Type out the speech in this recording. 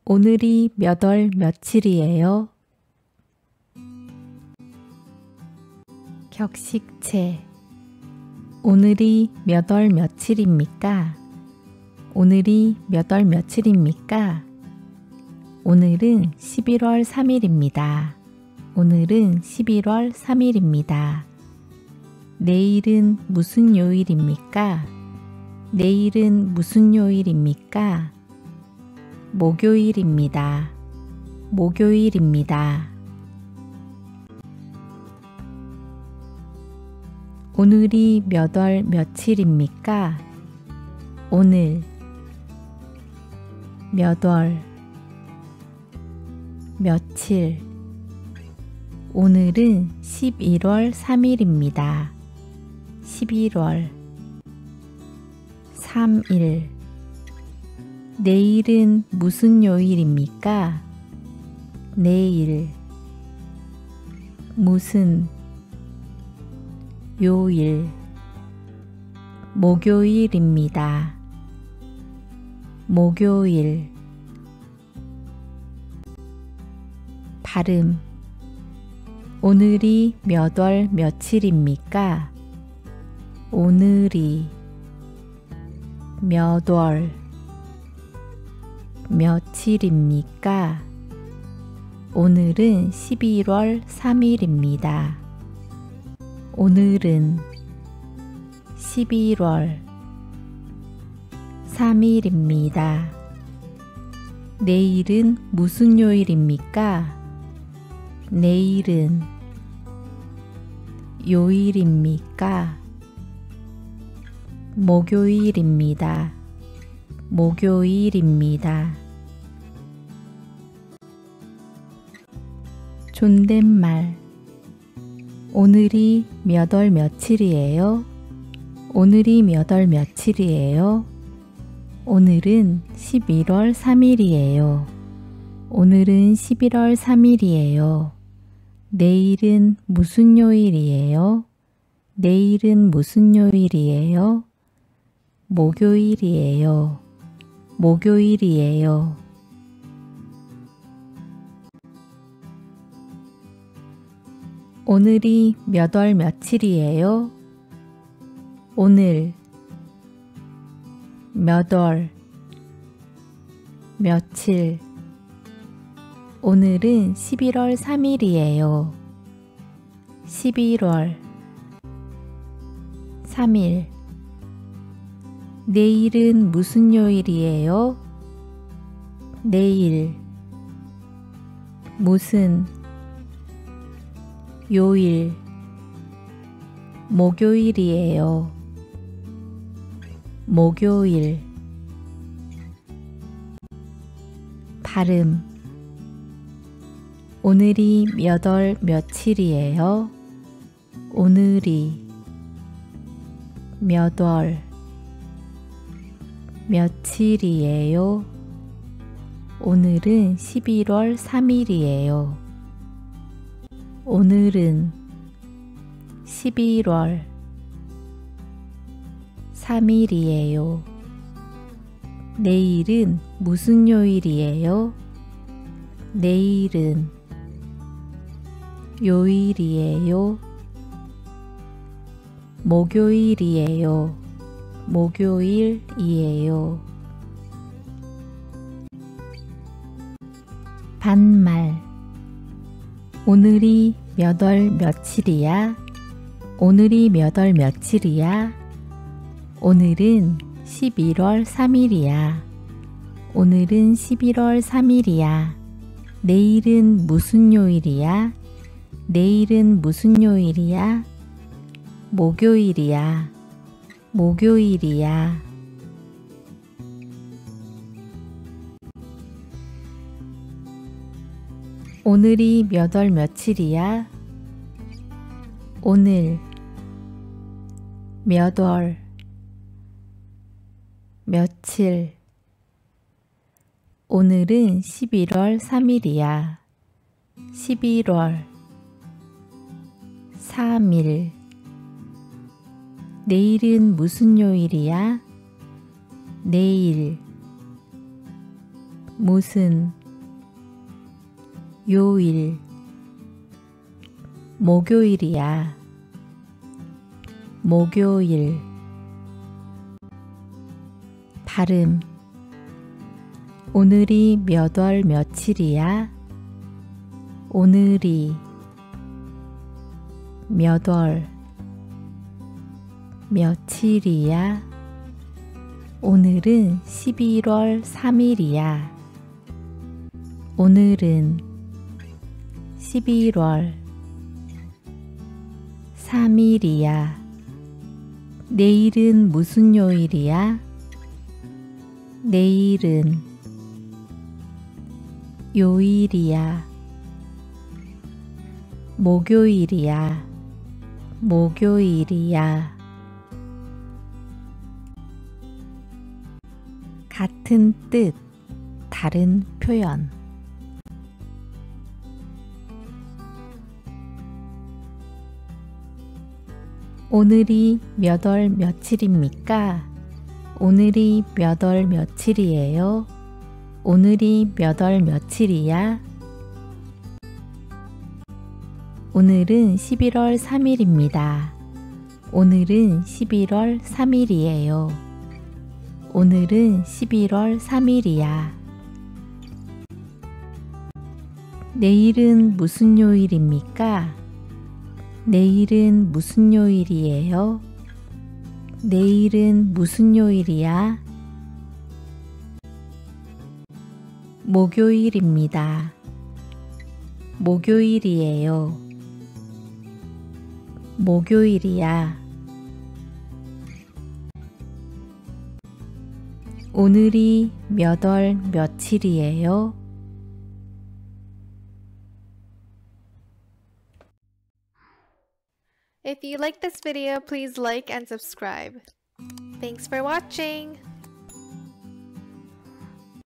오늘이 몇 월 며칠이에요? 격식체. 오늘이 몇 월 며칠입니까? 오늘이 몇 월 며칠입니까? 오늘은 11월 3일입니다. 오늘은 11월 3일입니다. 내일은 무슨 요일입니까? 내일은 무슨 요일입니까? 목요일입니다. 목요일입니다. 오늘이 몇 월 며칠입니까? 오늘 몇 월 며칠. 오늘은 11월 3일입니다. 11월 3일. 내일은 무슨 요일입니까? 내일 무슨 요일. 목요일입니다. 목요일. 발음. 오늘이 몇 월 며칠입니까? 오늘이 몇 월 며칠입니까? 오늘은 11월 3일입니다. 오늘은 11월 3일입니다. 내일은 무슨 요일입니까? 내일은 요일입니까? 목요일입니다. 목요일입니다. 존댓말. 오늘이 몇 월 며칠이에요? 오늘이 몇 월 며칠이에요? 오늘은 11월 3일이에요. 오늘은 11월 3일이에요. 내일은 무슨 요일이에요? 내일은 무슨 요일이에요? 목요일이에요. 목요일이에요. 오늘이 몇 월 며칠이에요? 오늘 몇 월 며칠. 오늘은 11월 3일이에요. 11월 3일. 내일은 무슨 요일이에요? 내일 무슨 요일. 목요일이에요. 목요일. 발음. 오늘이 몇 월 며칠이에요? 오늘이 몇 월 며칠이에요? 오늘은 11월 3일이에요. 오늘은 11월 3일이에요. 내일은 무슨 요일이에요? 내일은 요일이에요. 목요일이에요. 목요일이에요. 반말. 오늘이 몇 월 며칠이야? 오늘이 몇 월 며칠이야? 오늘은 11월 3일이야. 오늘은 11월 3일이야. 내일은 무슨 요일이야? 내일은 무슨 요일이야? 목요일이야. 목요일이야. 오늘이 몇 월 며칠이야? 오늘 몇 월 며칠. 오늘은 11월 3일이야. 11월 3일. 내일은 무슨 요일이야? 내일 무슨 요일 목요일이야. 목요일 발음 오늘이 몇 월 며칠이야? 오늘이 몇 월 며칠이야? 오늘은 11월 3일이야. 오늘은 11월 3일이야. 내일은 무슨 요일이야? 내일은 요일이야. 목요일이야. 목요일이야. 같은 뜻, 다른 표현. 오늘이 몇 월 며칠입니까? 오늘이 몇 월 며칠이에요? 오늘이 몇 월 며칠이야? 오늘은 11월 3일입니다. 오늘은 11월 3일이에요. 오늘은 11월 3일이야. 내일은 무슨 요일입니까? 내일은 무슨 요일이에요? 내일은 무슨 요일이야? 목요일입니다. 목요일이에요. 목요일이야. 오늘이 몇 월 며칠이에요? If you like this video, please like and subscribe. Thanks for watching!